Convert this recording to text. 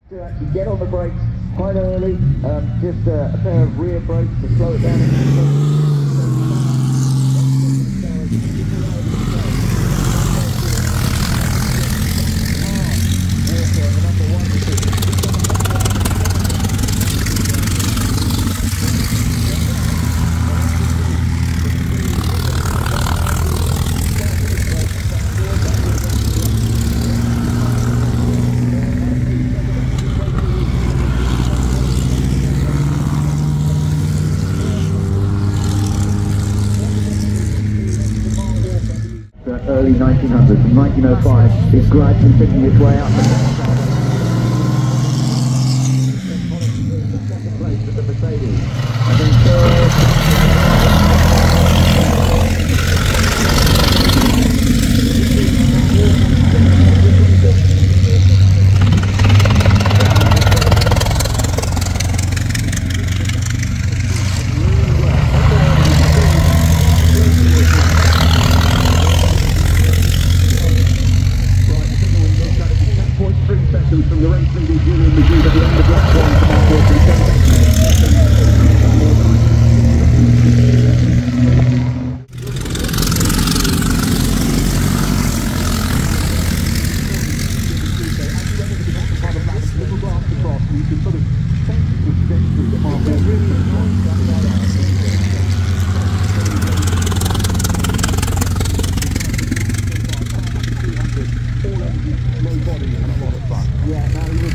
To actually get on the brakes quite early, just a pair of rear brakes to slow it down. Early 1900s and 1905 is gradually picking its way up. Second place with the Mercedes. And then from the race leading Julian Magid at the end of lap one from our fourth yeah, now